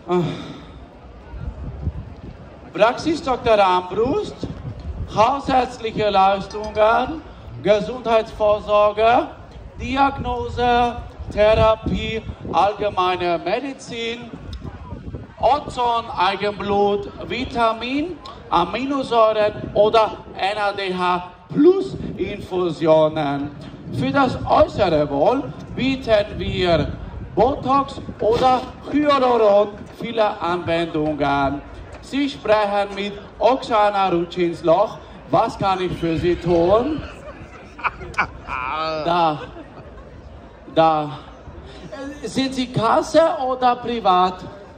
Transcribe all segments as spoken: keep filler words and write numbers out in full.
Praxis Doktor Armbrust, hausärztliche Leistungen, Gesundheitsvorsorge, Diagnose, Therapie, allgemeine Medizin, Ozon, Eigenblut, Vitamin, Aminosäuren oder N A D H plus Infusionen. Für das äußere Wohl bieten wir Botox oder Hyaluron-Filler-Anwendungen. Sie sprechen mit Oksana Rutschins-Loch. Was kann ich für Sie tun? Da. Da. Sind Sie Kasse oder privat?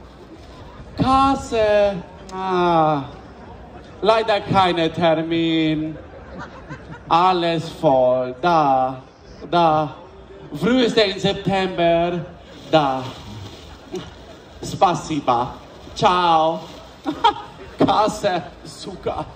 Kasse. Ah. Leider kein Termin. Alles voll. Da. Da. Früheste im September. Da. Spasiba. Ciao. Kasse. Zucker.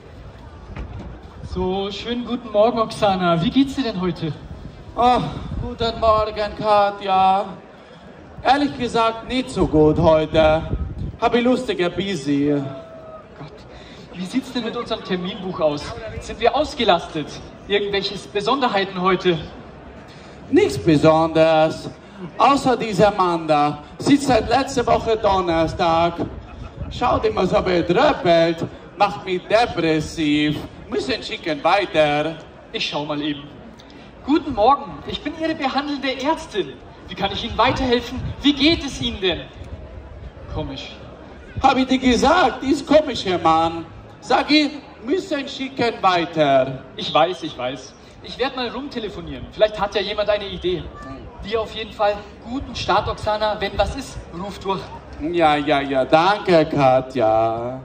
So, schönen guten Morgen, Oksana. Wie geht's dir denn heute? Oh, guten Morgen, Katja. Ehrlich gesagt, nicht so gut heute. Habe ich lustige Busy. Gott, wie sieht's denn mit unserem Terminbuch aus? Sind wir ausgelastet? Irgendwelche Besonderheiten heute? Nichts Besonderes. Außer dieser Mann da. Sitzt seit letzter Woche Donnerstag. Schaut immer so betröppelt. Macht mich depressiv. Müssen schicken weiter. Ich schau mal eben. Guten Morgen, ich bin Ihre behandelnde Ärztin. Wie kann ich Ihnen weiterhelfen? Wie geht es Ihnen denn? Komisch. Hab ich dir gesagt, ist komisch, Herr Mann. Sag ich, müssen schicken weiter. Ich weiß, ich weiß. Ich werde mal rumtelefonieren. Vielleicht hat ja jemand eine Idee. Dir auf jeden Fall guten Start, Oksana. Wenn was ist, ruf durch. Ja, ja, ja, danke, Katja.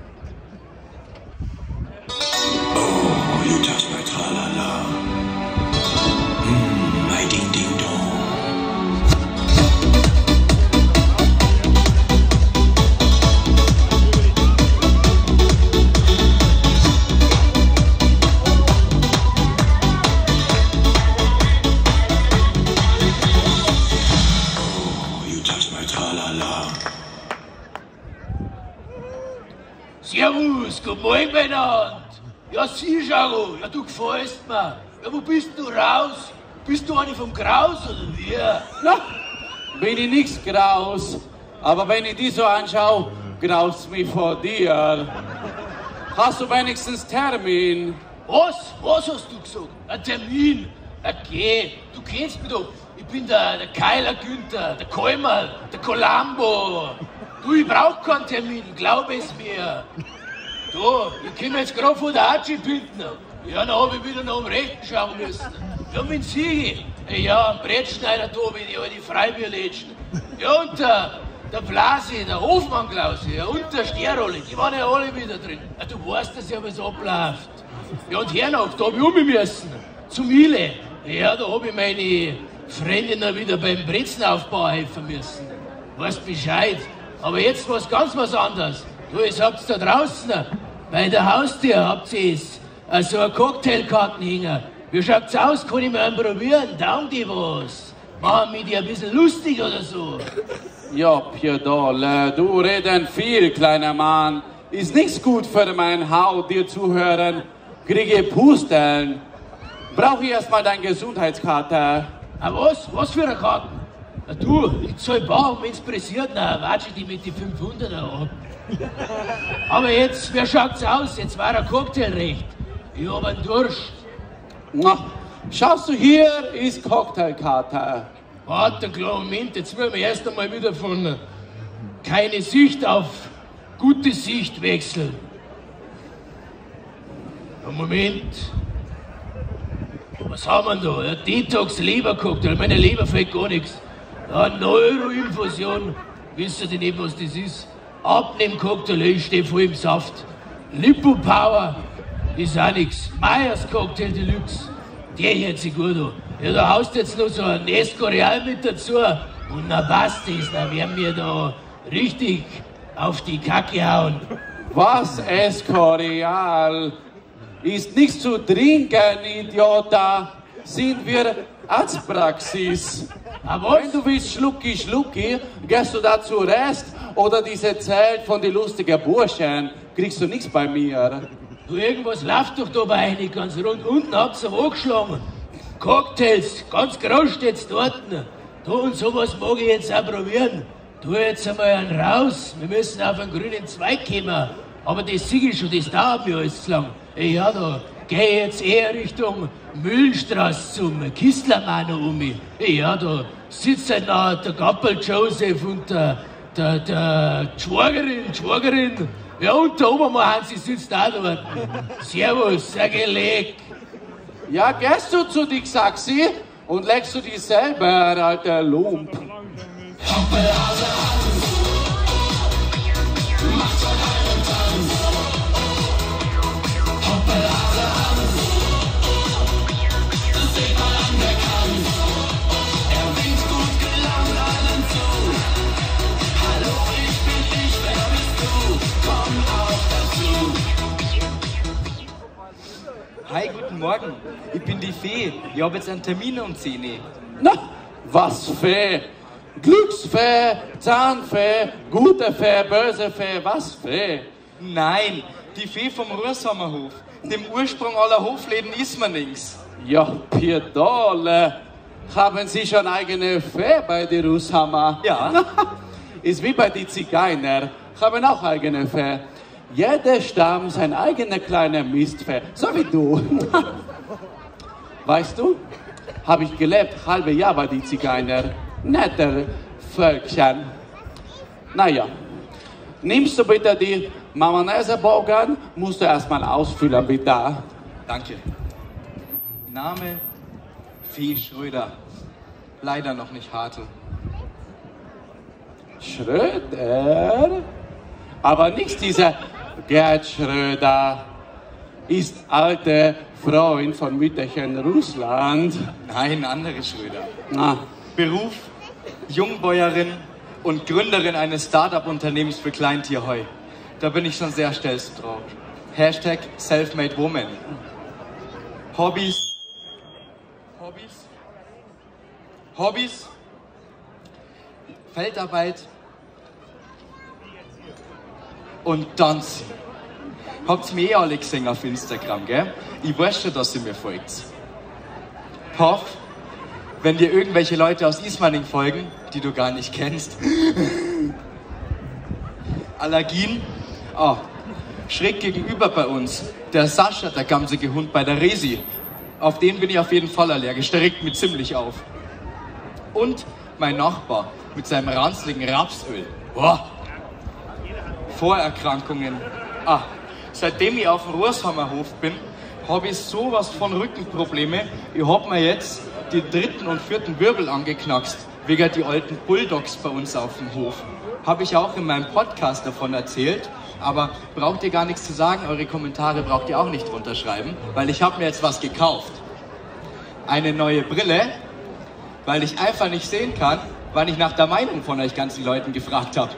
Oh, you touch my tra-la-la. Mmm, my ding-ding-dong. Oh, you touch my tra-la-la. Servus, guten Morgen miteinander. Ja, sieh, Jaro, ja, du gefällst mir. Ja, wo bist du raus? Bist du eine vom Kraus oder wie? Na, bin ich nichts graus. Aber wenn ich die so anschaue, graust mich vor dir. Hast du wenigstens Termin? Was? Was hast du gesagt? Ein Termin? Na geh, du kennst mich doch. Ich bin der, der Keiler Günther, der Kolmer, der Columbo. Du, ich brauch keinen Termin, glaub es mir. Du, ich komm jetzt gerade von der Hatschi-Bildner. Ja, dann hab ich wieder nach dem Rechten schauen müssen. Ja, mit Sie. Ja, am Brettschneider da bin ich, die Freibierlädchen. Ja, und der, der Blasi, der Hofmann Klausi, ja, und der Steroli, die waren ja alle wieder drin. Ja, du weißt das ja, wie es abläuft. Ja, und Hernacht, da hab ich um müssen. Zu Miele. Ja, da hab ich meine Freundinnen wieder beim Brezenaufbau helfen müssen. Weißt Bescheid. Aber jetzt was ganz was anderes. Du, jetzt habt's da draußen, bei der Haustür habt ihr so eine Cocktailkarten hängen. Wie schaut's aus? Kann ich mir einen probieren? Taugen die was? Machen wir die ein bisschen lustig oder so? Ja, Piedole, du reden viel, kleiner Mann. Ist nichts gut für mein Haut, dir zuhören. Kriege Pusteln. Brauch ich erstmal deine Gesundheitskarte. Ah, was? Was für eine Karte? Ah, du, ich zahl bar und wenn's pressiert, na, watsch ich die mit die fünfhunderter ab. Aber jetzt, wie schaut's aus? Jetzt war der Cocktail recht. Ich hab einen Durst. Na, schaust du, hier ist Cocktailkarte. Warte, klar, Moment, jetzt müssen wir erst einmal wieder von keine Sicht auf gute Sicht wechseln. Moment. Was haben wir da? Ja, Detox-Leber-Cocktail, meine Leber fällt gar nichts. Ja, Neuroinfusion, wisst ihr nicht, was das ist? Abnehm-Cocktail, ich stehe voll im Saft. Lipo-Power, ist auch nix. Meyers Cocktail Deluxe, der hört sich gut an. Ja, da haust jetzt noch so ein Escorial mit dazu und na passt das, dann werden wir da richtig auf die Kacke hauen. Was, Escorial? Ist nichts zu trinken, Idiota. Sind wir Arztpraxis? Aber Wenn du willst Schlucki Schlucki, gehst du da zu Rest oder diese Zelt von die lustigen Burschen, kriegst du nichts bei mir. Du, irgendwas läuft doch da bei euch ganz rund. Unten habt's ihr angeschlagen. Cocktails, ganz groß steht's dort. Da und sowas mag ich jetzt auch probieren. Tu jetzt einmal einen raus. Wir müssen auf einen grünen Zweig kommen. Aber das sehe ich schon, das dauert mir alles zu lang. Ey, ja, da geh ich jetzt eher Richtung Mühlenstraße zum Kistlermann um mich. Ey, ja, da sitzt halt noch der Gappel Joseph und der, der, der Schwagerin, Schwagerin. Ja, und der Obermann Hansi sitzt auch dort. Servus, sehr gelegt. Ja, gehst du zu die Xaxi und legst du dich selber, alter Lump. Hi, guten Morgen. Ich bin die Fee. Ich habe jetzt einen Termin um zehn Uhr. Na, was Fee? Glücksfee, Zahnfee, gute Fee, böse Fee, was Fee? Nein, die Fee vom Ruhrsammerhof. Dem Ursprung aller Hofläden ist man nix. Ja, Pierdole, haben Sie schon eigene Fee bei der Russhammer? Ja. Ist wie bei den Zigeuner, haben auch eigene Fee. Jeder Stamm sein eigener kleiner Mistfee, so wie du. Weißt du, habe ich gelebt, halbe Jahr bei den Zigeuner. Netter Völkchen. Naja, nimmst du bitte die Mayonnaisebogen, musst du erstmal ausfüllen, bitte. Danke. Name Fee Schröder. Leider noch nicht Hartl. Schröder? Aber nicht dieser Gerd Schröder. Ist alter Freund von Mütterchen Russland. Nein, andere Schröder. Na, Beruf, Jungbäuerin und Gründerin eines Start-up-Unternehmens für Kleintierheu. Da bin ich schon sehr stolz drauf. Hashtag Selfmade Woman. Hobbys. Hobbys. Hobbys. Feldarbeit. Und Tanzen. Habt's mir eh alle gesehen auf Instagram, gell? Ich weiß schon, dass ihr mir folgt. Hoff, wenn dir irgendwelche Leute aus Ismaning folgen, die du gar nicht kennst. Allergien? Oh, schräg gegenüber bei uns. Der Sascha, der gamsige Hund bei der Resi. Auf den bin ich auf jeden Fall allergisch. Der regt mich ziemlich auf. Und mein Nachbar mit seinem ranzligen Rapsöl. Boah. Vorerkrankungen. Ah, seitdem ich auf dem Ruhrsammerhof bin, habe ich sowas von Rückenprobleme. Ich habe mir jetzt die dritten und vierten Wirbel angeknackst, wegen die alten Bulldogs bei uns auf dem Hof. Habe ich auch in meinem Podcast davon erzählt, aber braucht ihr gar nichts zu sagen, eure Kommentare braucht ihr auch nicht runterschreiben, weil ich habe mir jetzt was gekauft. Eine neue Brille, weil ich einfach nicht sehen kann, weil ich nach der Meinung von euch ganzen Leuten gefragt habe.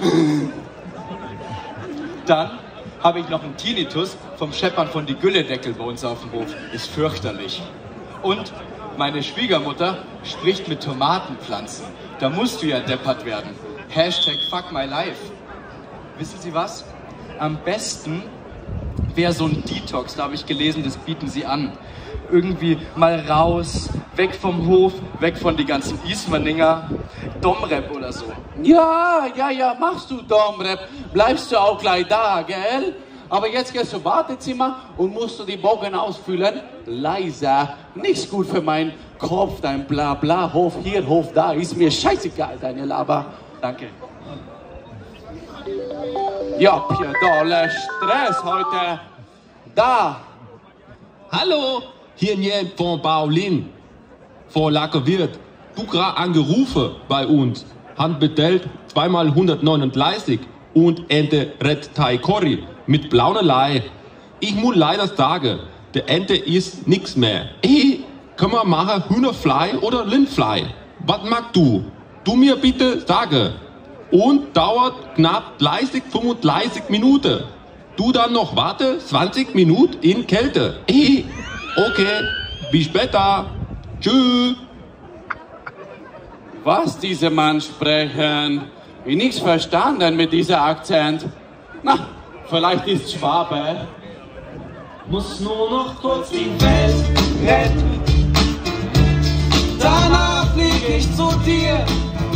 Dann habe ich noch einen Tinnitus vom Scheppern von die Gülledeckel bei uns auf dem Hof. Ist fürchterlich. Und meine Schwiegermutter spricht mit Tomatenpflanzen. Da musst du ja deppert werden. Hashtag fuck my life. Wissen Sie was? Am besten wäre so ein Detox, da habe ich gelesen, das bieten sie an. Irgendwie mal raus, weg vom Hof, weg von die ganzen Ismaninger, Domrep oder so. ja, ja, ja, machst du Domrep, bleibst du auch gleich da, gell? Aber jetzt gehst du ins Wartezimmer und musst du die Bogen ausfüllen. Leiser, nichts gut für meinen Kopf, dein Blabla, Hof hier, Hof da, ist mir scheißegal, deine Laber. Danke. Ja, Pierdole, Stress heute. Da. Hallo, hier Nien von Baulin, von Lackerwirt. Du gerade angerufen bei uns, han bestellt zweimal hundertneununddreißig und Ente Red Thai Curry mit Blaunelei. Ich muss leider sagen, der Ente ist nix mehr. Hey, können wir machen Hühnerfly oder Rindfly? Was magst du? Du mir bitte sagen. Und dauert knapp dreißig, fünfunddreißig Minuten. Du dann noch warte zwanzig Minuten in Kälte. Hey, okay, bis später. Tschüss. was diese Mann sprechen. Ich nichts verstanden mit dieser Akzent. Na, vielleicht ist Schwabe. Muss nur noch kurz die Welt retten. Danach flieg ich zu dir.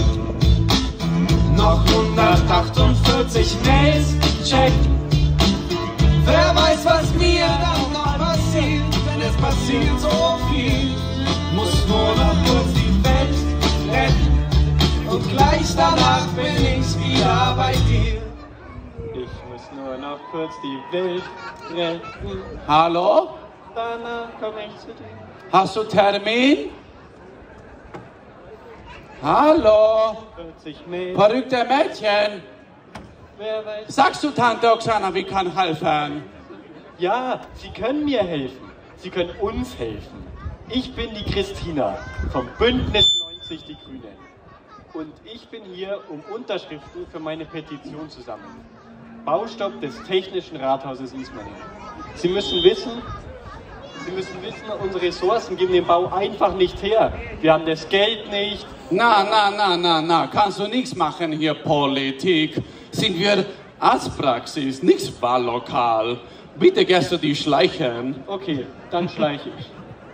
Noch hundertachtundvierzig Mails checken. Wer weiß, was mir dann noch passiert, denn es passiert so viel. Muss nur noch kurz die Welt retten und gleich danach bin ich wieder bei dir. Ich muss nur noch kurz die Welt retten. Hallo? Danach komme ich zu dir. Hast du Termin? Hallo? vierzig Mail. Verrückte Mädchen. Wer weiß. Sagst du Tante Oksana, wie kann helfen? Ja, Sie können mir helfen. Sie können uns helfen. Ich bin die Christina vom Bündnis neunzig Die Grünen. Und ich bin hier, um Unterschriften für meine Petition zu sammeln. Baustopp des Technischen Rathauses Ismaning. Sie müssen wissen, Sie müssen wissen, unsere Ressourcen geben den Bau einfach nicht her. Wir haben das Geld nicht. Na, na, na, na, na, kannst du nichts machen hier, Politik. Sind wir Arztpraxis, nichts Wahllokal. Bitte gehst du die schleichen. Okay, dann schleiche ich.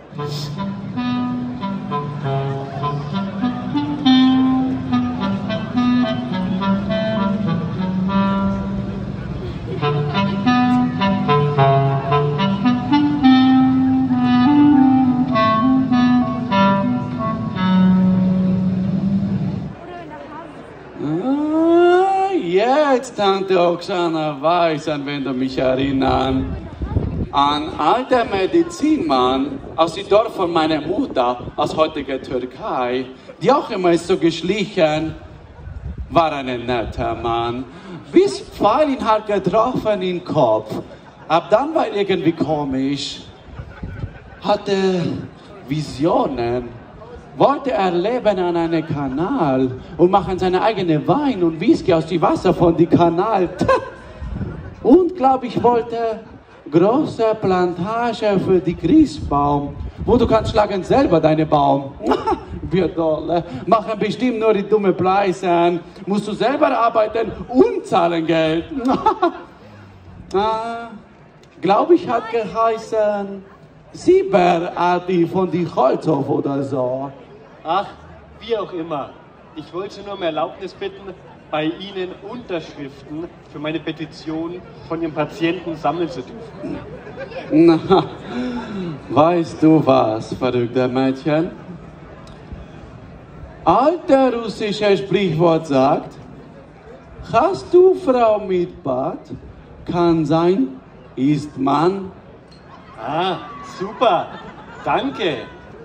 Jetzt, Tante Oksana, weiß, an wen du mich erinnern. An alter Medizinmann aus dem Dorf von meiner Mutter, aus heutiger Türkei, die auch immer ist so geschlichen, war ein netter Mann. Bis Pfeil ihn halt getroffen in den Kopf. Ab dann war er irgendwie komisch. Hatte Visionen. Wollte er leben an einem Kanal und machen seine eigene Wein und Whisky aus dem Wasser von dem Kanal. Und, glaube ich, wollte große Plantage für die Christbaum, wo du kannst schlagen selber deine Baum. Wir dolle, machen bestimmt nur die dumme Preise. Musst du selber arbeiten und zahlen Geld. ah, glaube ich, hat geheißen Sieberati von die Holzhof oder so. Ach, wie auch immer. Ich wollte nur um Erlaubnis bitten, bei Ihnen Unterschriften für meine Petition von Ihrem Patienten sammeln zu dürfen. Na, weißt du was, verrückter Mädchen? Alter russisches Sprichwort sagt, hast du Frau mit Bart, kann sein, ist Mann. Ah, super. Danke.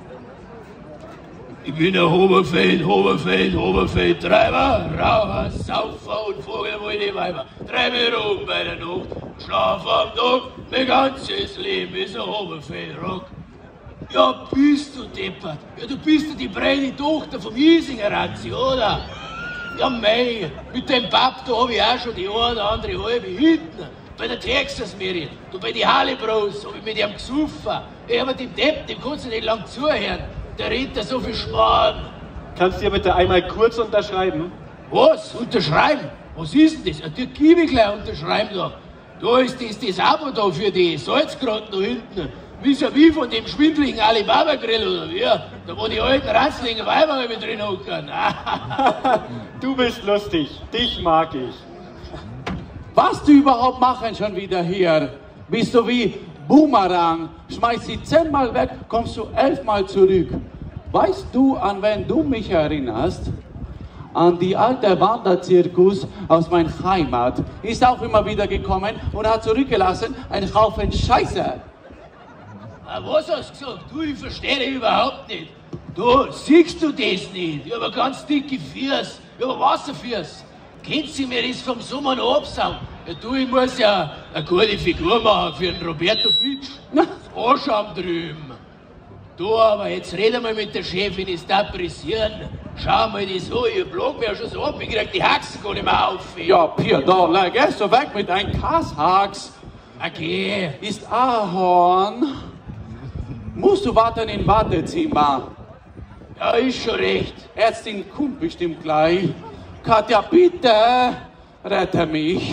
Ich bin der Oberfeld, Oberfeld, Oberfeld, Treiber, Raucher, Saufer und Vogelwolle Weiber. Treib mich rum bei der Nacht, schlaf am Tag, mein ganzes Leben ist ein Oberfeld-Rock. Ja, bist du deppert. Ja, du bist ja die breite Tochter vom Hiesinger Razzi, oder? Ja, mei, mit dem Papp, da hab ich auch schon die eine oder andere halbe hinten. Bei der Texas Merit, du bei die Harley Bros, hab ich mit ihm gesoffen. Ey, aber dem Depp, dem kannst du nicht lang zuhören. Der redet da so viel Schmarrn. Kannst du dir bitte einmal kurz unterschreiben? Was? Unterschreiben? Was ist denn das? Ja, die gebe ich gleich unterschreiben da. Da ist das, das Abo da für die Salzkratten da hinten. Vis-à-vis von dem schwindeligen Alibaba-Grill oder wie? Da wo die alten ranzligen Weiber mit drin hocken. Du bist lustig. Dich mag ich. Was du überhaupt machen schon wieder hier? Bist du wie Boomerang? Schmeiß sie zehnmal weg, kommst du elfmal zurück. Weißt du, an wen du mich erinnerst? An die alte Wanderzirkus aus meiner Heimat. Ist auch immer wieder gekommen und hat zurückgelassen einen Haufen Scheiße. Ah, was hast du gesagt? Du, ich verstehe dich überhaupt nicht. Du, siehst du das nicht? Ich habe eine ganz dicke Füße. Ich habe Wasserfüße. Kennst du mir das vom Sommer noch absaugen? Ja, du, ich muss ja eine gute Figur machen für den Roberto Bitsch. Das Anschauen drüben. Du, aber jetzt rede mal mit der Chefin, ist da pressieren. Schau mal das so, ihr Blog mir ja schon so ab, ich krieg die Haxen gar nicht mehr auf. Ja, Pier, da, gehst du weg mit deinem Kasshax. Okay. Ist Ahorn. Musst du warten im Wartezimmer. Ja, ist schon recht. Ärztin kommt bestimmt gleich. Katja, bitte, rette mich.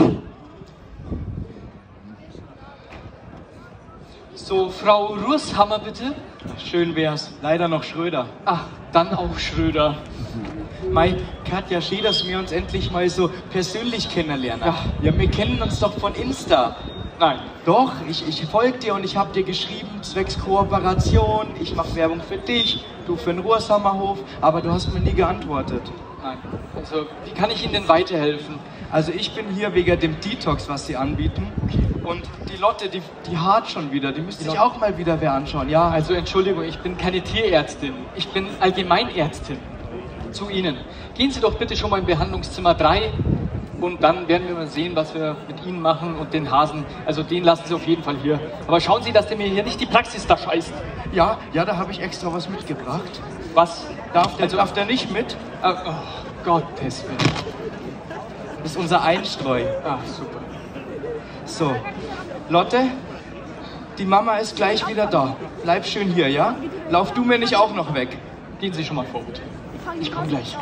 So, Frau Rurshammer, bitte. Schön wär's. Leider noch Schröder. Ach, dann auch Schröder. Mei, Katja, schön, dass wir uns endlich mal so persönlich kennenlernen. Ja, ja, wir kennen uns doch von Insta. Nein. Doch, ich, ich folge dir und ich habe dir geschrieben, zwecks Kooperation, ich mache Werbung für dich, du für den Ruhrshammerhof, aber du hast mir nie geantwortet. Nein. Also, wie kann ich Ihnen denn weiterhelfen? Also ich bin hier wegen dem Detox, was sie anbieten. Und die Lotte, die, die hart schon wieder, die müsste sich auch mal wieder wer anschauen, ja. Also Entschuldigung, ich bin keine Tierärztin, ich bin Allgemeinärztin. Zu Ihnen. Gehen Sie doch bitte schon mal in Behandlungszimmer drei und dann werden wir mal sehen, was wir mit Ihnen machen und den Hasen, also den lassen Sie auf jeden Fall hier. Aber schauen Sie, dass der mir hier nicht die Praxis da scheißt. Ja, ja, da habe ich extra was mitgebracht. Was? Darf der, Also- darf der nicht mit? Oh, oh Gottes Willen. Das ist unser Einstreu. Ah, super. So, Lotte, die Mama ist gleich wieder da. Bleib schön hier, ja? Lauf du mir nicht auch noch weg. Gehen Sie schon mal vor, bitte. Ich komme gleich.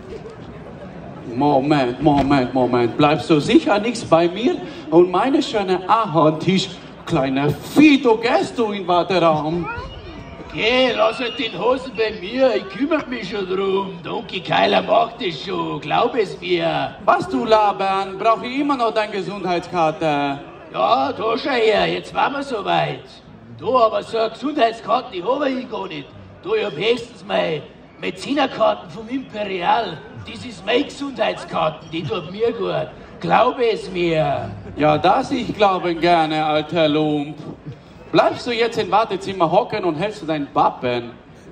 Moment, Moment, Moment. Bleibst du sicher nichts bei mir? Und meine schöne Ahorntisch, kleiner Vieh, du gehst du in den Warteraum. Geh, lass halt den Hosen bei mir, ich kümmere mich schon drum. Der Onkel Keiler macht es schon, glaub es mir. Was du labern? Brauche ich immer noch deine Gesundheitskarte? Ja, da schau her, jetzt waren wir soweit. Du, aber so eine Gesundheitskarte, die habe ich gar nicht. Du, ich hab höchstens meine Medizinerkarten vom Imperial. Das ist meine Gesundheitskarte, die tut mir gut. Glaube es mir. Ja, das ich glaube gerne, alter Lump. Bleibst du jetzt im Wartezimmer hocken und hältst du dein Wappen?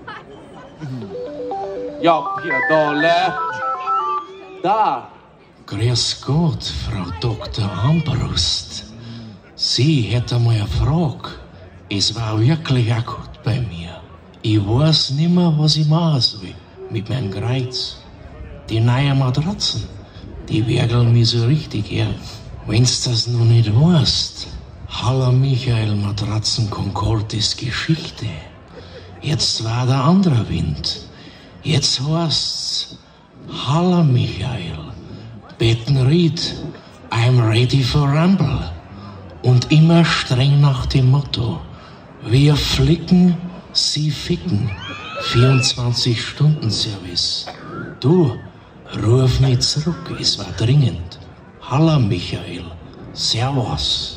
Ja, hier, Dolle. Da. Grüß Gott, Frau Doktor Armbrust. Sie hätte mal eine Frage. Es war wirklich akut bei mir. Ich weiß nimmer, was ich machen soll mit meinem Kreuz. Die neuen Matratzen, die werkeln mich so richtig her. Wenn's das noch nicht weißt, Halla Michael Matratzen Concord ist Geschichte. Jetzt war der andere Wind. Jetzt heißt's Halla Michael, Bettenried, I'm ready for Rumble. Und immer streng nach dem Motto, wir flicken, sie ficken. vierundzwanzig Stunden Service. Du, ruf mich zurück, es war dringend. Halla Michael, Servus.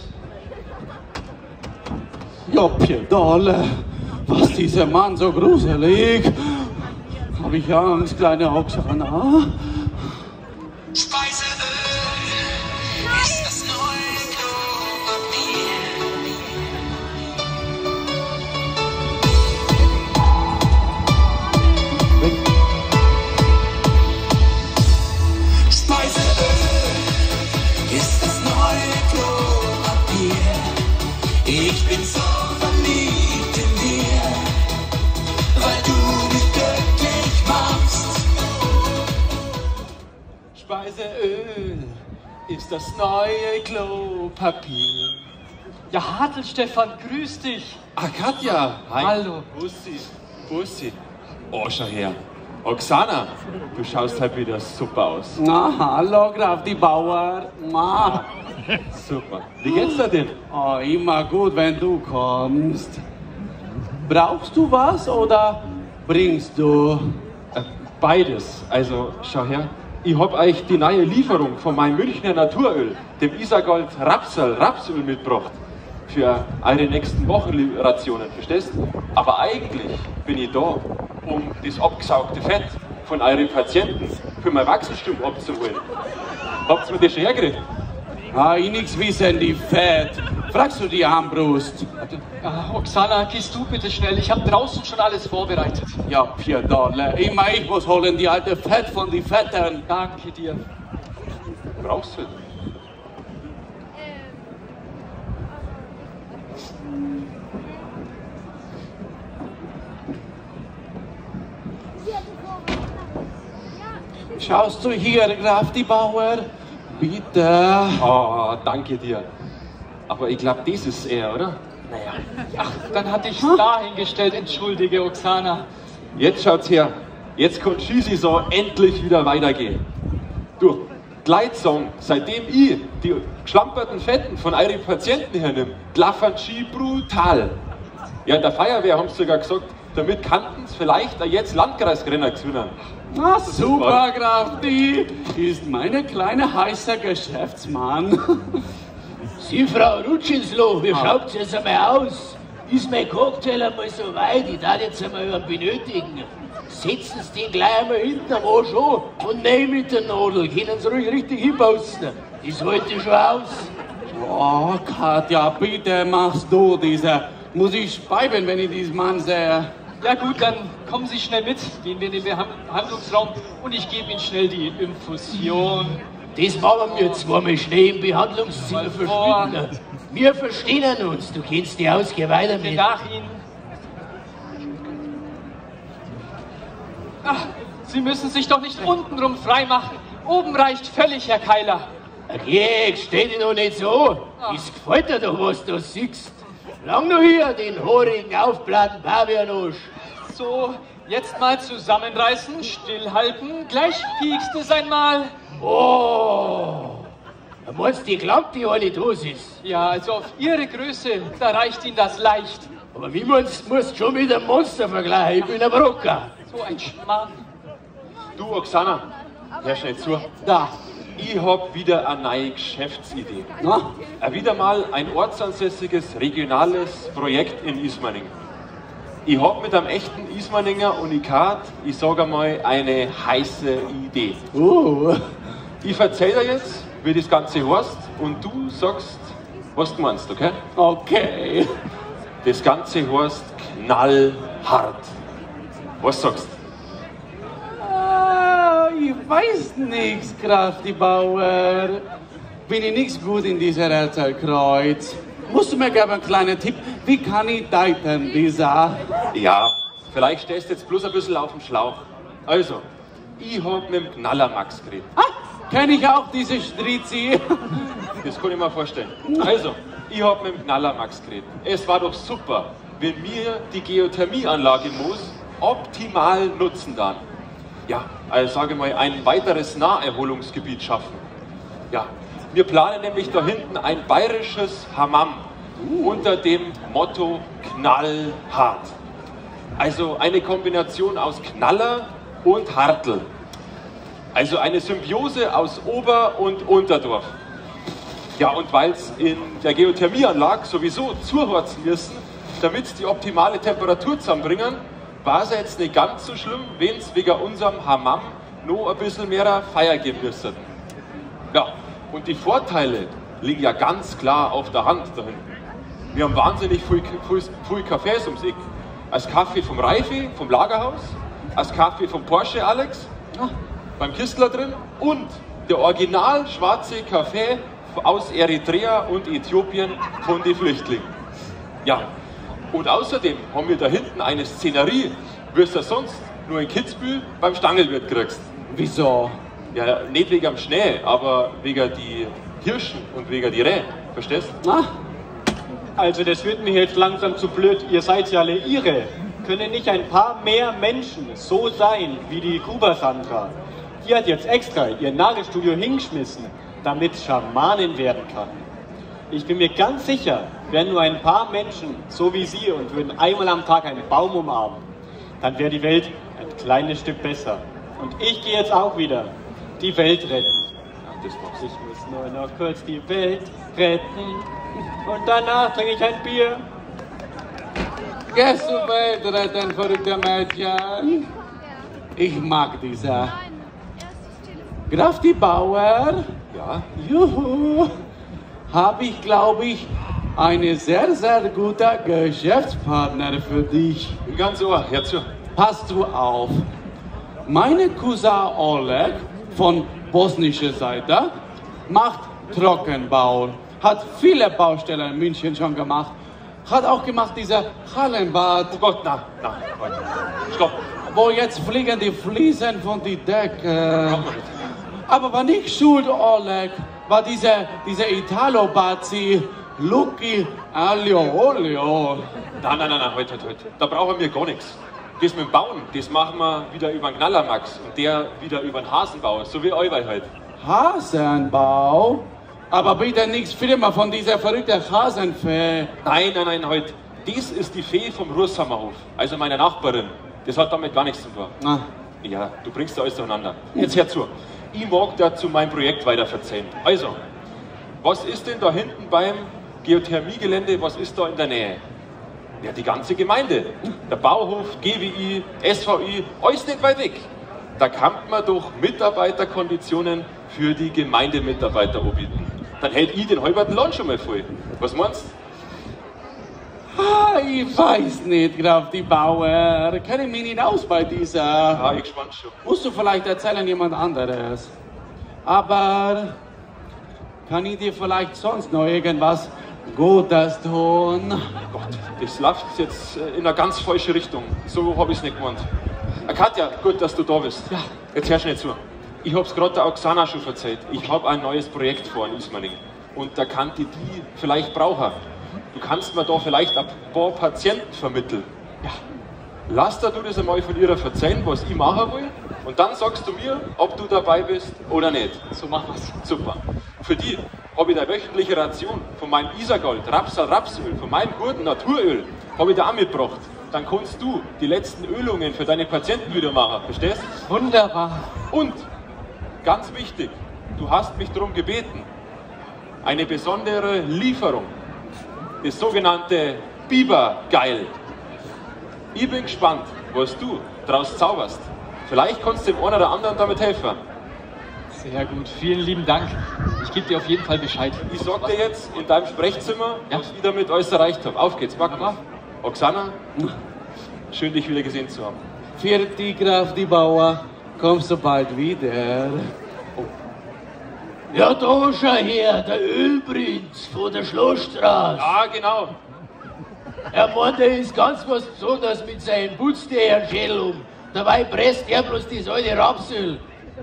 Ja, Pierdole, was dieser Mann so gruselig. Hab ich Angst, kleine Oksana? Speiseöl ist das neue Klopapier. Speiseöl ist das neue Klopapier. Ich bin so verliebt in dir, weil du mich glücklich machst. Speiseöl ist das neue Klopapier. Ja, Hartl, Stefan, grüß dich. Ah, Katja. Hi. Hallo. Bussi. Bussi. Oh, schau her. Oksana, du schaust halt wieder super aus. Na, hallo, Graf die Bauer. Ma. Super. Wie geht's dir denn? Oh, immer gut, wenn du kommst. Brauchst du was oder bringst du? Äh, beides. Also, schau her. Ich hab euch die neue Lieferung von meinem Münchner Naturöl, dem Isagold Rapsal, Rapsöl mitgebracht. Für eure nächsten Wochenrationen, verstehst? Aber eigentlich bin ich da, um das abgesaugte Fett von euren Patienten für mein Wachselstum abzuholen. Habt ihr mir das schon hergekriegt? Ah, ich nix wissen, die Fett. Fragst du die Armbrust? Ah, Oksana, gehst du bitte schnell. Ich habe draußen schon alles vorbereitet. Ja, vier Dollar. Immer ich muss holen, die alte Fett von die Fettern. Danke dir. Brauchst du? Schaust du hier, Graf die Bauer? Bitte. Oh, danke dir. Aber ich glaube, das ist er, oder? Ach, dann hatte ich es dahingestellt. Entschuldige, Oksana. Jetzt schaut's her. jetzt kann die Skisaison endlich wieder weitergehen. Du, Gleitsong, seitdem ich die geschlamperten Fetten von euren Patienten hernehme, klaffern Ski brutal. Ja, in der Feuerwehr haben sie sogar gesagt, damit kannten sie vielleicht auch jetzt Landkreisrenner gewinnen. Na super, Grafti, ist meine kleine heiße Geschäftsmann. Sie, Frau Rutschensloh, wie schaut's jetzt einmal aus? Ist mein Cocktail einmal so weit? Ich darf jetzt einmal einen benötigen. Setzen Sie den gleich einmal hinten am Arsch an und nein mit der Nadel. Können Sie ruhig richtig hinbausten. Das halte ich schon aus. Oh, Katja, bitte machst du diese. Muss ich speiben, wenn ich diesen Mann sehe? Ja gut, dann kommen Sie schnell mit, gehen wir in den Behandlungsraum und ich gebe Ihnen schnell die Infusion. Das machen wir zweimal schnell im Behandlungszimmer verschwinden. Wir verstehen uns, du kennst die aus, geh weiter mit. Nach Ihnen. Ach, Sie müssen sich doch nicht untenrum freimachen. Oben reicht völlig, Herr Keiler. Okay, stell dich doch nicht so. Es gefällt dir doch, was du siehst. Lang noch hier den horigen Aufplatten Pavianosch. So, jetzt mal zusammenreißen, stillhalten, gleich piekst es einmal. Oh, meinst du, die klappt die eine Dosis? Ja, also auf Ihre Größe, da reicht Ihnen das leicht. Aber wie man's musst schon mit einem Monster vergleichen, ich bin ein Brocker. So ein Schmarrn. Du, Oksana, hör schnell zu. Da. Ich hab wieder eine neue Geschäftsidee. Na? Äh, Wieder mal ein ortsansässiges, regionales Projekt in Ismaning. Ich hab mit einem echten Ismaninger Unikat, ich sag einmal, eine heiße Idee. Uh. Ich erzähl dir jetzt, wie das Ganze heißt, und du sagst, was du meinst, okay? Okay. Das Ganze heißt knallhart. Was sagst du? Ah, ich weiß nichts, Grafti Bauer. Bin ich nichts gut in dieser Rätselkreuz. Musst du mir geben einen kleinen Tipp, wie kann ich deuten, dieser? Ja, vielleicht stehst du jetzt bloß ein bisschen auf dem Schlauch. Also, ich hab mit dem Knallermax geredet. Ah, kenn ich auch diese Strizi. Das kann ich mir vorstellen. Also, ich hab mit dem Knallermax geredet. Es war doch super, wenn wir die Geothermieanlage Moos optimal nutzen dann. Ja, also sage mal, ein weiteres Naherholungsgebiet schaffen. Ja, wir planen nämlich da hinten ein bayerisches Hammam unter dem Motto knallhart. Also eine Kombination aus Knaller und Hartl. Also eine Symbiose aus Ober- und Unterdorf. Ja, und weil es in der Geothermieanlage sowieso zuhorzen müssen, damit sie die optimale Temperatur zusammenbringen, war es jetzt nicht ganz so schlimm, wenn es wegen unserem Hammam noch ein bisschen mehr Feier geben müsste. Ja, und die Vorteile liegen ja ganz klar auf der Hand da hinten. Wir haben wahnsinnig viel, viel, viel Cafés ums Eck. Als Kaffee vom Reifi, vom Lagerhaus, als Kaffee vom Porsche Alex, beim Kistler drin und der original schwarze Kaffee aus Eritrea und Äthiopien von den Flüchtlingen. Ja, und außerdem haben wir da hinten eine Szenerie, wie es ja sonst nur in Kitzbühel beim Stangelwirt kriegst. Wieso? Ja, nicht wegen dem Schnee, aber wegen die Hirschen und wegen die Rehe. Verstehst du? Na? Also das wird mir jetzt langsam zu blöd. Ihr seid ja alle Irre. Können nicht ein paar mehr Menschen so sein wie die Kuba Sandra? Die hat jetzt extra ihr Nagelstudio hingeschmissen, damit Schamanin werden kann. Ich bin mir ganz sicher, wären nur ein paar Menschen so wie sie und würden einmal am Tag einen Baum umarmen, dann wäre die Welt ein kleines Stück besser. Und ich gehe jetzt auch wieder die Welt retten. Ach, das war's. Ich muss nur noch kurz die Welt retten und danach trinke ich ein Bier. Gehst du Welt retten, verrückter Mädchen? Ich mag diese. Grafti Bauer? Ja? Juhu! Habe ich, glaube ich, eine sehr, sehr gute Geschäftspartner für dich. Ganz Ohr, hör zu. Passt du auf. Meine Cousin Oleg von bosnischer Seite macht Trockenbau. Hat viele Baustellen in München schon gemacht. Hat auch gemacht diese Hallenbad. Oh Gott, na, na, warte. Stopp. Wo jetzt fliegen die Fliesen von die Decke. Aber war nicht schuld, Oleg. War diese, diese Italo-Bazi, Lucky Aglio Olio. Nein, nein, nein, nein, heute, heute, heute. Da brauchen wir gar nichts. das mit dem Bauen, das machen wir wieder über den Knallermax und der wieder über den Hasenbau, so wie euer halt. Hasenbau? Aber bitte nichts Firma von dieser verrückten Hasenfee. Nein, nein, nein, halt. Das ist die Fee vom Ruhrsammerhof, also meine Nachbarin. Das hat damit gar nichts zu tun. Ah. Ja, du bringst da alles durcheinander. Jetzt hör zu. Ich mag dazu mein Projekt weiter verzeihen. Also, was ist denn da hinten beim Geothermiegelände, was ist da in der Nähe? Ja, die ganze Gemeinde. Der Bauhof, G W I, S V I, alles nicht weit weg. Da kann man doch Mitarbeiterkonditionen für die Gemeindemitarbeiter anbieten. Dann hätte ich den halberten Lohn schon mal voll. Was meinst du? Ah, ich weiß nicht, Graf die Bauer. Kenne ich mich nicht aus bei dieser. Ah, ich gespannt schon. Musst du vielleicht erzählen jemand anderes. Aber kann ich dir vielleicht sonst noch irgendwas Gutes tun? Gott, das läuft jetzt in eine ganz falsche Richtung. So habe ich es nicht gemeint. Katja, gut, dass du da bist. Ja. Jetzt hör schnell zu. Ich hab's gerade der Oksana schon erzählt. Ich habe ein neues Projekt vor in Ismaning. Und da kann die die vielleicht brauchen. Du kannst mir da vielleicht ein paar Patienten vermitteln. Ja. Lass dir du das einmal von ihrer erzählen, was ich machen will. Und dann sagst du mir, ob du dabei bist oder nicht. So machen wir's. Super. Für die habe ich eine wöchentliche Ration von meinem Isagold, Rapsal Rapsöl, von meinem guten Naturöl, habe ich da auch mitgebracht. Dann kannst du die letzten Ölungen für deine Patienten wieder machen. Verstehst? Wunderbar. Und, ganz wichtig, du hast mich darum gebeten, eine besondere Lieferung, das sogenannte Bibergeil. Ich bin gespannt, was du draus zauberst. Vielleicht kannst du dem einen oder anderen damit helfen. Sehr gut, vielen lieben Dank. Ich gebe dir auf jeden Fall Bescheid. Ich sag dir jetzt in deinem Sprechzimmer, ja, was ich damit alles erreicht habe. Auf geht's, back mal. Oksana, schön dich wieder gesehen zu haben. Vierte Graf die Bauer, kommst du bald wieder? Oh. Ja, da schau her, der Ölprinz von der Schlossstraße. Ja, genau. Er meint, er ist ganz was Besonderes mit seinem Putzteherschädel um. Dabei presst er bloß das alte Rapsöl.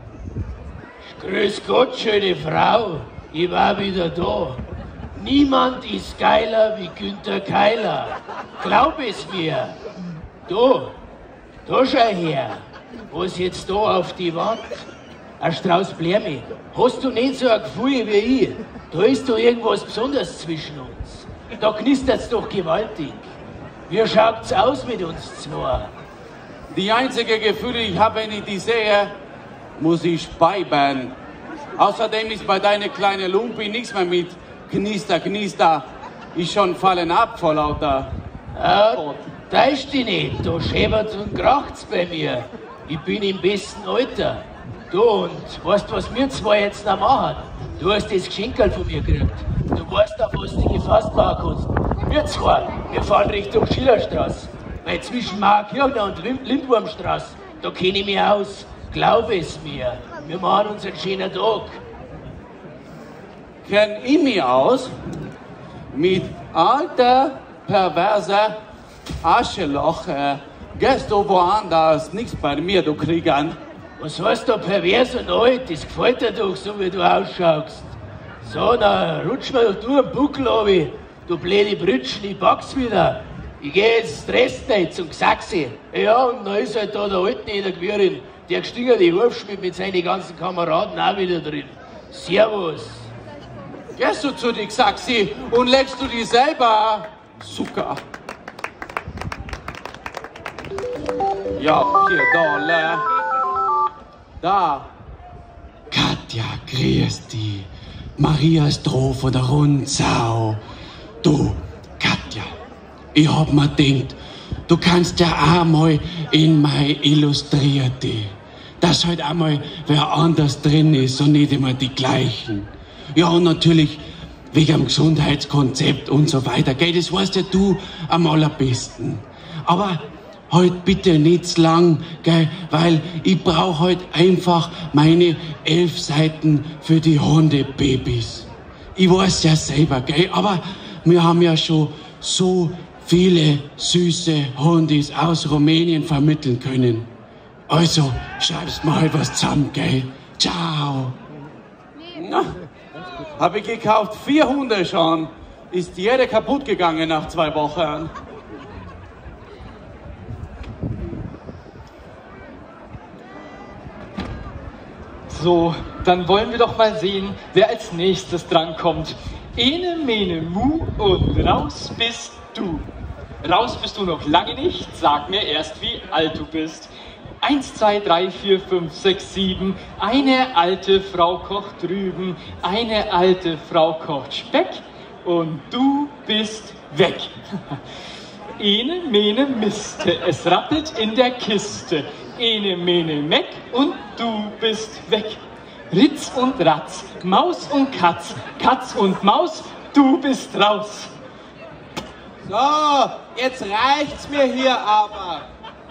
Grüß Gott, schöne Frau, ich war wieder da. Niemand ist geiler wie Günther Keiler. Glaub es mir. Da, da schau her. Was jetzt da auf die Wand? Ein Strauß Blumen. Hast du nicht so ein Gefühl wie ich? Da ist doch irgendwas Besonderes zwischen uns. Da knistert's doch gewaltig. Wie schaut's aus mit uns zwei? Die einzige Gefühle, die ich habe, wenn ich die sehe, muss ich speiben. Außerdem ist bei deiner kleinen Lumpi nichts mehr mit Knister, Knister. Ist schon fallen ab vor lauter. Ja, täusch dich nicht, da schäbert's und kracht's bei mir. Ich bin im besten Alter. Du, und weißt, was wir zwei jetzt noch machen? Du hast das Geschenkerl von mir gekriegt. Du weißt, auf was du gefasst machen kannst. Wir zwei, wir fahren Richtung Schillerstraße. Weil zwischen Markirchner und Lindwurmstraße, da kenne ich mich aus. Glaub es mir, wir machen uns einen schönen Tag. Kenn ich mich aus? Mit alter, perverser Arschloch. Äh, gehst du woanders, nichts bei mir, du Kriegern. Was heißt da pervers und alt? Das gefällt dir doch, so wie du ausschaust. So, dann rutsch mir doch du am Buckel runter. Du blöde Brütschen, ich pack's wieder. Ich geh jetzt Restnetz und Gsaxi. Ja, und dann ist halt da der Alte in der Gewirrin. Der gestingerte Hufschmied mit seinen ganzen Kameraden auch wieder drin. Servus. Gehst du zu dir, Gsaxi, und legst du die selber Zucker? Ja, vier Dollar. Da. Katja, grüß dich. Maria Stroh von der Rundsau. Du, Katja, ich hab mir gedacht, du kannst ja auch mal in mein Illustrierte, dass halt einmal wer anders drin ist und nicht immer die gleichen. Ja, und natürlich wegen dem Gesundheitskonzept und so weiter, gell, das weißt ja du am allerbesten. Aber halt bitte nicht zu lang, gell, weil ich brauche halt einfach meine elf Seiten für die Hundebabys. Ich weiß ja selber, gell, aber wir haben ja schon so viele süße Hundis aus Rumänien vermitteln können. Also, schreibst mal halt was zusammen, gell? Ciao. Na, hab ich gekauft, vier Hunde schon. Ist jeder kaputt gegangen nach zwei Wochen. So, dann wollen wir doch mal sehen, wer als nächstes drankommt. Ene, mene, mu und raus bist du. Raus bist du noch lange nicht, sag mir erst, wie alt du bist. Eins, zwei, drei, vier, fünf, sechs, sieben. Eine alte Frau kocht drüben, eine alte Frau kocht Speck und du bist weg. Ene, mene, miste, es rappelt in der Kiste. Ene, mene, meck und du bist weg. Ritz und Ratz, Maus und Katz, Katz und Maus, du bist raus. So, jetzt reicht's mir hier aber.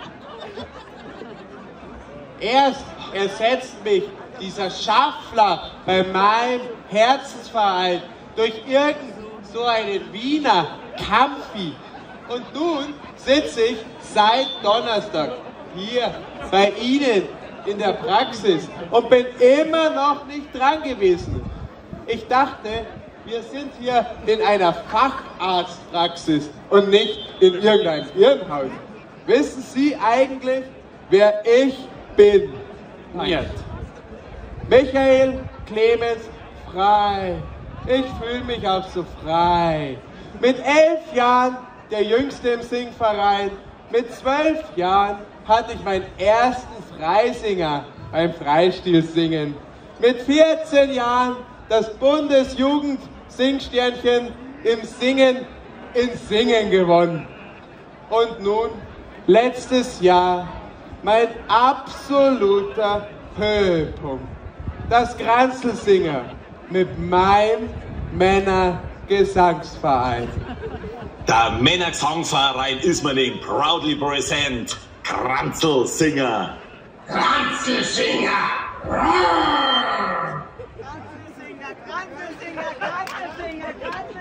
Erst ersetzt mich dieser Schaffler bei meinem Herzensverein durch irgend so einen Wiener Kampi. Und nun sitze ich seit Donnerstag hier bei Ihnen in der Praxis und bin immer noch nicht dran gewesen. Ich dachte, wir sind hier in einer Facharztpraxis und nicht in irgendeinem Irrenhaus. Wissen Sie eigentlich, wer ich bin? Nein. Michael Clemens Frei. Ich fühle mich auch so frei. Mit elf Jahren der Jüngste im Singverein. Mit zwölf Jahren hatte ich meinen ersten Freisinger beim Freistilsingen. Mit vierzehn Jahren das Bundesjugend-Singsternchen im Singen in Singen gewonnen. Und nun, letztes Jahr, mein absoluter Höhepunkt. Das Kranzelsinger mit meinem Männergesangsverein. Der Männergesangverein Ismaning proudly present Kranzelsinger. Kranzelsinger! Kranzelsinger, Kranzelsinger, Kranzelsinger,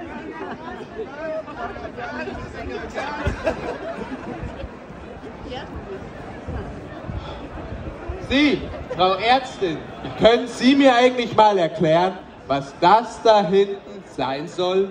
Kranzelsinger. Sie, Frau Ärztin, können Sie mir eigentlich mal erklären, was das da hinten sein soll?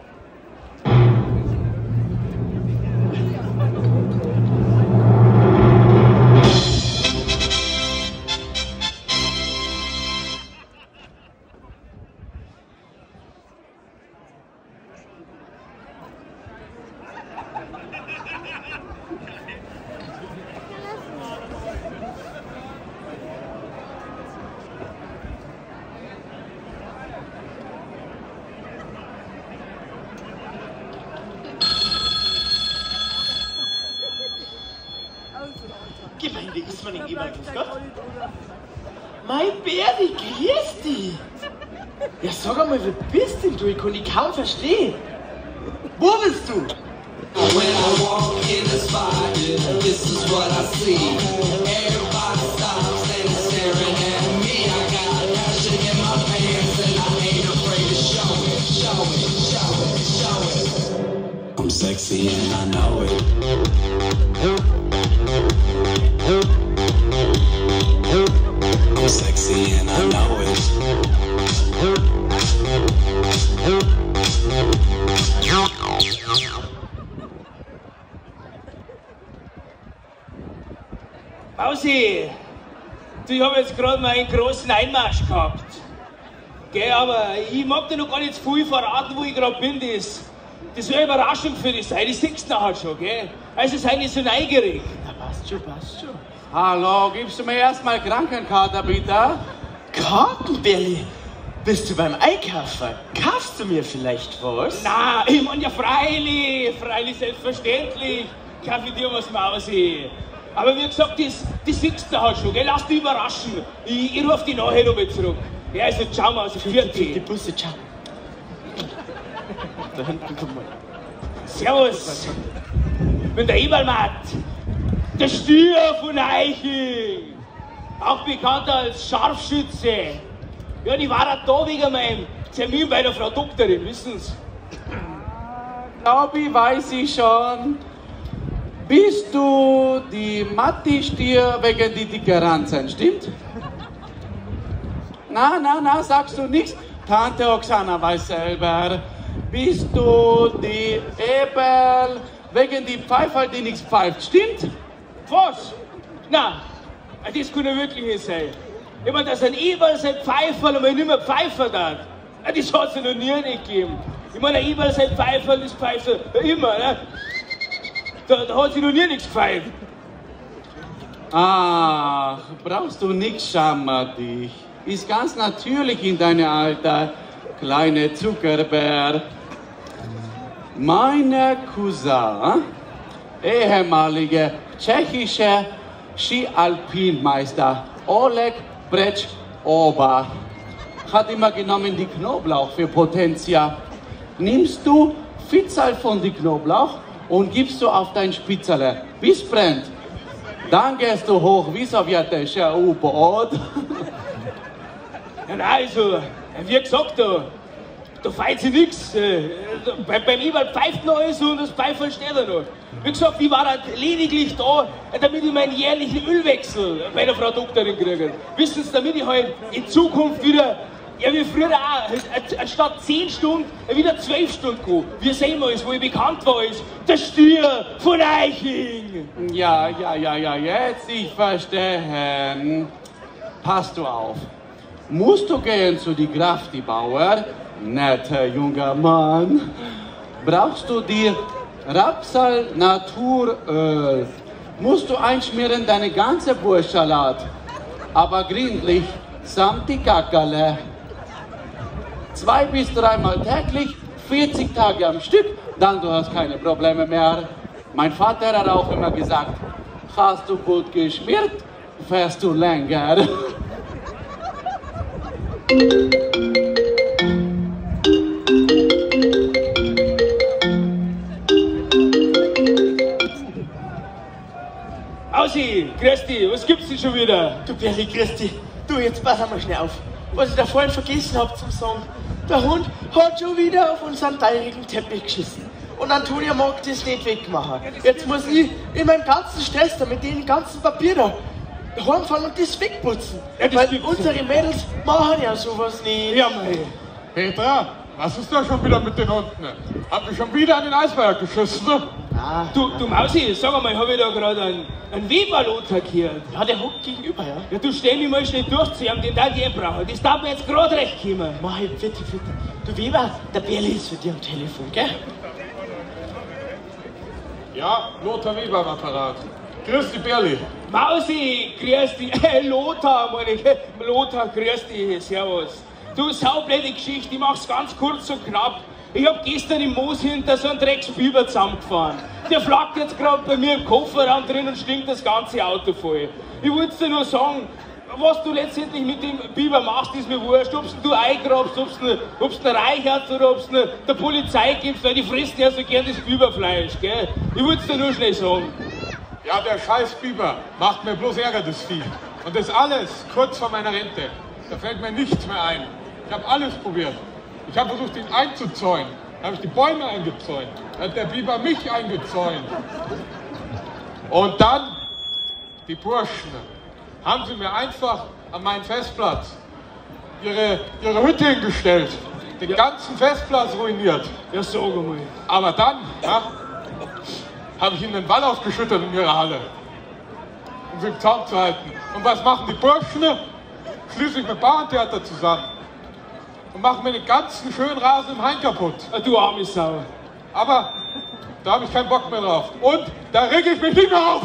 Gemeinde Ismaning jemand, grüß Gott. Mein Berdi, grüß dich. Ja, sag einmal, wer bist denn du? Ich kann dich kaum verstehen. Wo bist du? When I walk in the spot, this is what I see. Everybody stops and is staring at me. I got passion in my pants and I ain't afraid to show it, show it, show it, show it. I'm sexy and I know it. I'm sexy and I know it. Bausi, du, ich hab jetzt gerade mal einen großen Einmarsch gehabt. Gell, aber ich mag dir noch gar nicht zu viel verraten, wo ich gerade bin. Das, das wäre eine Überraschung für dich sein. Ich sieh's nachher schon, gell? Also sei nicht so neugierig. Na, passt schon, passt schon. Hallo, gibst du mir erstmal Krankenkarte, bitte? Kartenbelli? Bist du beim Einkaufen? Kaufst du mir vielleicht was? Na, ich mein ja freilich, freilich selbstverständlich. Kauf ich dir was, Mausi. Aber wie gesagt, das, das siehst du halt schon, gell? Lass dich überraschen. Ich, ich ruf dich nachher nochmal zurück. Ja, also ciao, Mausi, für dich. Die Busse, ciao. Da hinten, guck mal. Servus. Ich bin der Eberlmatt. Der Stier von Eiching. Auch bekannt als Scharfschütze. Ja, die war da wegen meinem Termin bei der Frau Doktorin, wissen Sie? Glaube ich, weiß ich schon. Bist du die Matti-Stier wegen die Dickeranzen, stimmt? Na, na, na, sagst du nichts? Tante Oksana weiß selber. Bist du die Eberl wegen die Pfeifer, die nichts pfeift, stimmt? Was? Na, das kann ja wirklich nicht sein. Ich meine, dass ein Eberl sein Pfeiferl einmal nicht mehr pfeifern darf. Das hat es ja noch nie nicht gegeben. Ich meine, ein Eberl sein Pfeiferl, das pfeift ja immer, ne? Da, da hat sich noch nie nichts gepfeift. Ach, brauchst du nichts schämen dich. Ist ganz natürlich in deinem Alter, kleine Zuckerbär. Meine Cousin, ehemaliger tschechischer Ski-Alpinmeister Oleg Bretsch-Ober, hat immer genommen die Knoblauch für Potentia. Nimmst du Fitzel von die Knoblauch und gibst du auf dein Spitzerle, bis brennt. Dann gehst du hoch wie sowjetischer U-Boot. Ja, also, wie gesagt, da, da feiert sich nichts. Bei, beim Eberl pfeift noch alles und das Pfeiferl steht da noch. Wie gesagt, ich war halt lediglich da, damit ich meinen jährlichen Ölwechsel bei der Frau Doktorin kriege. Wissen Sie, damit ich halt in Zukunft wieder, ja wie früher auch, anstatt zehn Stunden wieder zwölf Stunden gehe. Wie sehen wir es, wo ich bekannt war, ist der Stier von Eiching. Ja, ja, ja, ja, jetzt ich verstehe. Pass du auf. Musst du gehen zu die Grafti Bauer, netter junger Mann, brauchst du dir Rapsal Naturöl. Musst du einschmieren deine ganze Wurstsalat, aber gründlich samt die Kackerle. Zwei bis dreimal täglich, vierzig Tage am Stück, dann du hast keine Probleme mehr. Mein Vater hat auch immer gesagt, hast du gut geschmiert, fährst du länger. Ausi, grüß dich, was gibt's denn schon wieder? Du Berli, grüß dich. Du, jetzt pass einmal schnell auf. Was ich da vorhin vergessen hab zum Sagen. Der Hund hat schon wieder auf unseren teurigen Teppich geschissen. Und Antonia mag das nicht wegmachen. Jetzt muss ich in meinem ganzen Stress da mit dem ganzen Papier da heimfahren und das wegputzen. Ja, das weil unsere Mädels machen ja sowas nicht. Ja, mei. Petra, was ist da schon wieder mit den Hunden? Habt ihr schon wieder an den Eisberg geschissen? Ah, du, du Mausi, sag einmal, hab ich da gerade einen, einen Weberlothar gehört? Ja, der hockt gegenüber, ja. Ja, du stell mich mal schnell durch zu ihm, den darf ich brauchen. Das darf mir jetzt gerade recht kommen. Mach ich, bitte, bitte. Du Weber, der Berli ist für dich am Telefon, gell? Ja, Lothar Weber am Apparat. Grüß dich, Berli. Mausi, grüß dich. Äh, Lothar, meine ich. Lothar, grüß dich. Servus. Du, saublöde Geschichte, ich mach's ganz kurz und knapp. Ich hab gestern im Moos hinter so einen Drecksbiber zusammengefahren. Der flackt jetzt gerade bei mir im Kofferraum drin und stinkt das ganze Auto voll. Ich wollte dir nur sagen, was du letztendlich mit dem Biber machst, ist mir wurscht. Ob du eingrabst, ob du ihn reicherst oder ob du der Polizei gibst, weil die fressen ja so gern das Biberfleisch, gell? Ich wollte dir nur schnell sagen. Ja, der scheiß Biber macht mir bloß Ärger, das Vieh. Und das alles kurz vor meiner Rente. Da fällt mir nichts mehr ein. Ich habe alles probiert. Ich habe versucht, ihn einzuzäunen. Da habe ich die Bäume eingezäunt. Da hat der Biber mich eingezäunt. Und dann, die Burschen, haben sie mir einfach an meinen Festplatz ihre, ihre Hütte hingestellt. Den ja. ganzen Festplatz ruiniert. Ja, sag mal. Aber dann, ja, habe ich ihnen den Ball ausgeschüttet in ihrer Halle, um sie im Zaum zu halten. Und was machen die Burschen? Schließlich mit Bauerntheater zusammen und machen mir den ganzen schönen Rasen im Hain kaputt. Du arme Sau. Aber da habe ich keinen Bock mehr drauf. Und da reg ich mich nicht mehr auf.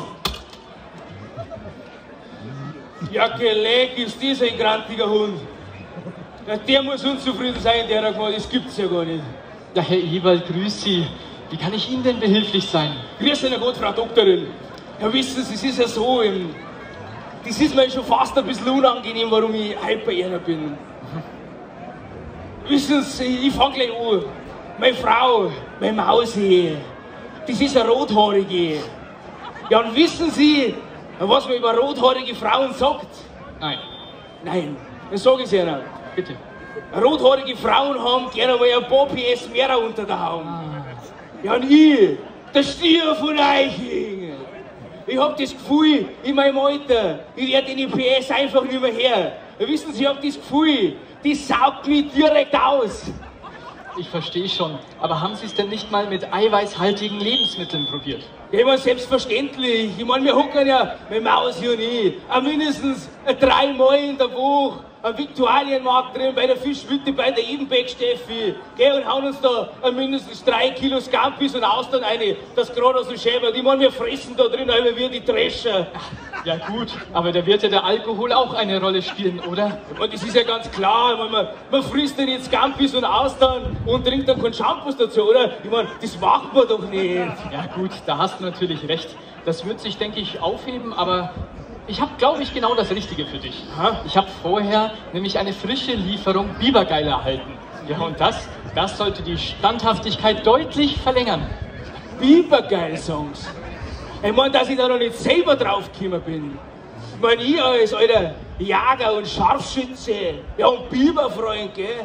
Ja, geleg ist dieser ein grantiger Hund. Ja, der muss unzufrieden sein, der da gemacht, das gibt's ja gar nicht. Ja, Herr Ewald, grüß Sie. Wie kann ich Ihnen denn behilflich sein? Grüß Sie, Gott, Frau Doktorin. Ja, wissen Sie, es ist ja so, im, das ist mir schon fast ein bisschen unangenehm, warum ich heute bei Ihnen bin. Wissen Sie, ich fange gleich an. Meine Frau, meine Mausi, das ist eine Rothaarige. Ja, und wissen Sie, was man über rothaarige Frauen sagt? Nein. Nein, dann sage ich es Ihnen. Bitte. Rothaarige Frauen haben gerne mal ein paar P S mehr unter der Haut. Ja, und ich, der Stier von Eiching, ich hab das Gefühl, in meinem Alter, ich werde in die P S einfach nicht mehr her. Wissen Sie, ich hab das Gefühl, die saugt mich direkt aus. Ich verstehe schon, aber haben Sie es denn nicht mal mit eiweißhaltigen Lebensmitteln probiert? Ja, ich meine, selbstverständlich. Ich meine, wir hocken ja, meine Mausi und ich, auch mindestens dreimal in der Woche am Viktualienmarkt drin, bei der Fischhütte, bei der Ebenbeck Steffi. Geh und hauen uns da mindestens drei Kilo Scampis und Austern rein, das gerade aus dem Schäber. Ich meine, wir fressen da drin immer wie die Drescher. Ja gut, aber da wird ja der Alkohol auch eine Rolle spielen, oder? Ich meine, das ist ja ganz klar. Ich meine, man, man frisst dann jetzt Scampis und Austern und trinkt dann keinen Shampoos dazu, oder? Ich meine, das macht man doch nicht. Ja gut, da hast du natürlich recht. Das wird sich, denke ich, aufheben, aber ich habe, glaube ich, genau das Richtige für dich. Ich habe vorher nämlich eine frische Lieferung Bibergeil erhalten. Ja, und das, das sollte die Standhaftigkeit deutlich verlängern. Bibergeil-Songs? Ich meine, dass ich da noch nicht selber draufgekommen bin. Ich meine, ich als alter Jager und Scharfschütze, ja, und Biberfreund, gell?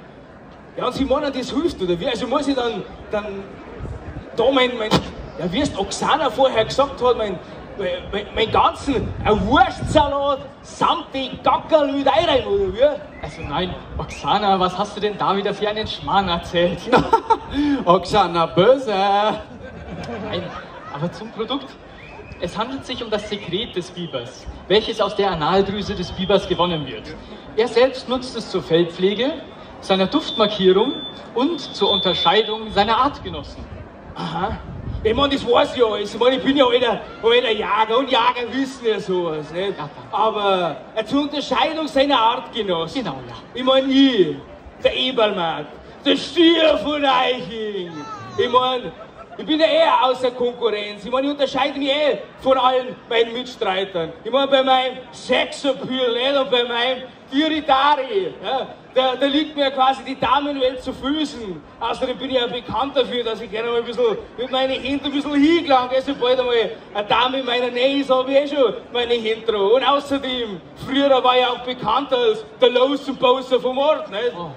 Ja, und Sie meinen, das hilft, oder wie? Also muss ich dann, dann, da mein, mein, ja, wie es Oksana vorher gesagt hat, mein, mein, mein ganzen Wurstsalat samt die Gackerl mit rein, oder wie? Also nein, Oksana, was hast du denn da wieder für einen Schmarrn erzählt? Oksana böse. Nein, aber zum Produkt. Es handelt sich um das Sekret des Bibers, welches aus der Analdrüse des Bibers gewonnen wird. Er selbst nutzt es zur Fellpflege, seiner Duftmarkierung und zur Unterscheidung seiner Artgenossen. Aha. Ich meine, das weiß ich alles. Ich meine, ich bin ja alter, alter Jager und Jager wissen ja sowas, nicht? Ja, aber äh, zur Unterscheidung seiner Artgenossen. Genau, ja. Ich meine, ich, der Eberlmarkt, der Stier von Eiching. Ich meine, ich bin ja eher außer Konkurrenz. Ich meine, ich unterscheide mich eh von allen meinen Mitstreitern. Ich meine, bei meinem Sexappeal, nicht? Und bei meinem Diridari, ja, da, da liegt mir quasi die Damenwelt zu Füßen. Außerdem bin ich ja bekannt dafür, dass ich gerne mal ein bisschen mit meinen Händen ein bisschen hingelange. Sobald einmal eine Dame in meiner Nähe ist, habe ich eh schon meine Hände drauf. Und außerdem, früher war ich auch bekannt als der Losenposer vom Ort, nicht? Oh.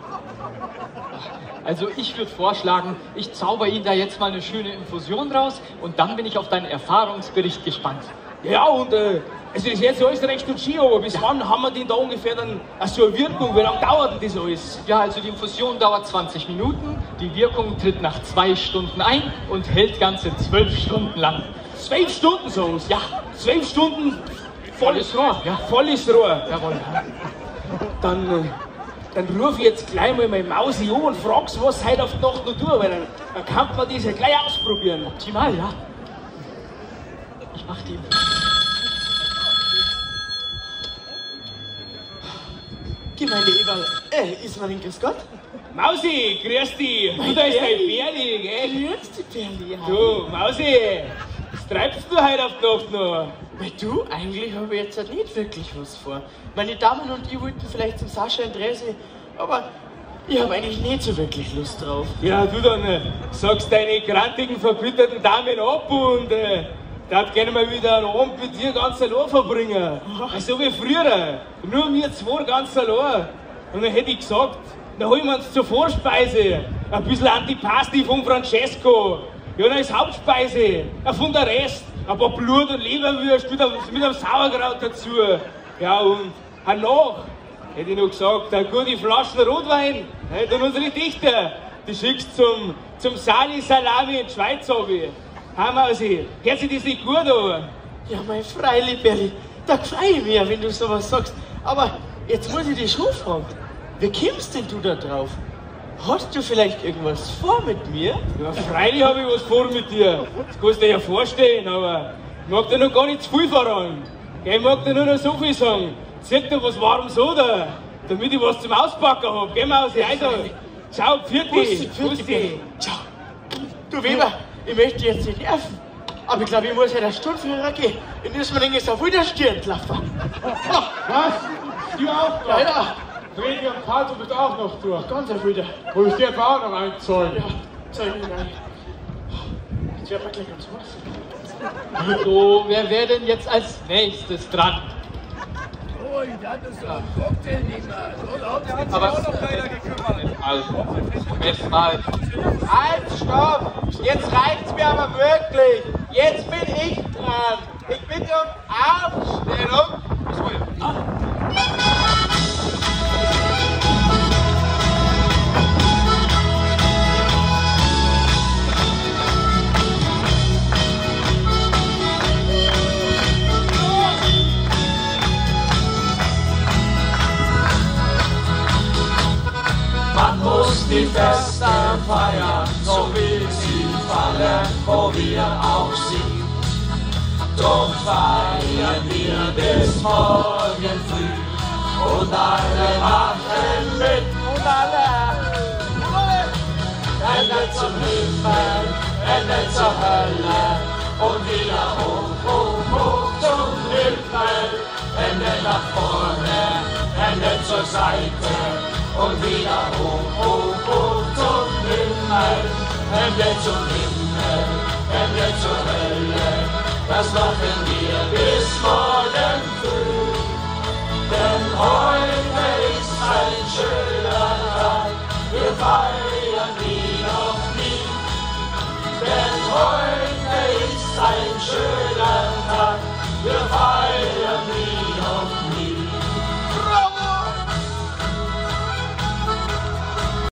Also ich würde vorschlagen, ich zauber Ihnen da jetzt mal eine schöne Infusion raus und dann bin ich auf deinen Erfahrungsbericht gespannt. Ja, und äh, also das ist jetzt alles recht und schön, aber bis wann haben wir denn da ungefähr dann so eine Wirkung? Wie lange dauert denn das alles? Ja, also die Infusion dauert zwanzig Minuten, die Wirkung tritt nach zwei Stunden ein und hält ganze zwölf Stunden lang. Zwölf Stunden, sagen Sie? Ja. Zwölf Stunden volles Rohr? Ja. Volles Rohr? Jawohl. Dann, äh, dann ruf ich jetzt gleich mal meine Mausi an und frag's, was heute auf die Nacht noch tun, weil dann, dann kann man das ja gleich ausprobieren. Optimal, ja. Ich mach die. Gemeinde Eberl, äh, ist man in Grüß Gott? Mausi, grüß dich. Du, da ist dein Berli, gell? Grüß dich, Berli. Du, Mausi, was treibst du heute auf die Nacht noch? Weil du, eigentlich habe ich jetzt halt nicht wirklich was vor. Meine Damen und ich wollten vielleicht zum Sascha in Dresi, aber ich habe eigentlich nicht so wirklich Lust drauf. Ja, du dann äh, sagst deine grantigen, verbitterten Damen ab und äh, darf gerne mal wieder einen Abend mit dir ganz allein verbringen. So wie früher. Nur wir zwei ganz allein. Und dann hätte ich gesagt, dann holen wir uns zur Vorspeise ein bisschen Antipasti von Francesco. Ja, dann ist Hauptspeise, von der Rest, ein paar Blut- und Leberwürste mit einem, mit einem Sauerkraut dazu. Ja, und danach hätte ich noch gesagt, eine gute Flasche Rotwein, hey, und unsere Dichter, die schickst zum, zum Sali Salami in die Schweiz runter. Hamausi, hört sich das nicht gut an? Ja, mein Freilich, Berli, da freue ich mich ja, wenn du sowas sagst. Aber jetzt muss ich dich schon fragen, wie kommst denn du da drauf? Hast du vielleicht irgendwas vor mit mir? Ja, freilich habe ich was vor mit dir. Das kannst du dir ja vorstellen, aber ich mag dir noch gar nicht zu viel verraten. Ich mag dir nur noch so viel sagen. Zeig dir was Warmes oder, damit ich was zum Auspacken habe. Geh mal aus die Eiter. Ciao, Pfirti. Pfirti. Ciao. Du Weber, ich möchte jetzt nicht nerven, aber ich glaube, ich muss halt eine Stunde früher gehen. Dann ist mir nämlich auf wieder Stirn laufen. Was? Du auch noch? Ja, ja. Fredi und Karl, du bist auch noch durch. Ganz auf wieder. Muss ich dir etwa auch noch einzahlen? Ja, zeig mir rein. Jetzt werden wir gleich ans Wasser. So, wer wäre denn jetzt als nächstes dran? Oh, ich hatte so einen Cocktail nehmen. Da hat sich Aber auch noch keiner gekümmert. Also, erstmal. Halt, stopp! Jetzt reicht's mir aber wirklich! Jetzt bin ich dran! Ich bitte um Aufstellung! die Feste feiern, so wie sie fallen, wo wir auch sie. Drum feiern wir bis morgen früh und alle machen mit und alle. Ende zum Himmel, Ende zur Hölle und wieder hoch, hoch, hoch zum Himmel. Ende nach vorne, Ende zur Seite und wieder hoch, hoch, hoch zum Himmel. Ende zum Himmel, Ende zur Hölle, das machen wir bis morgen.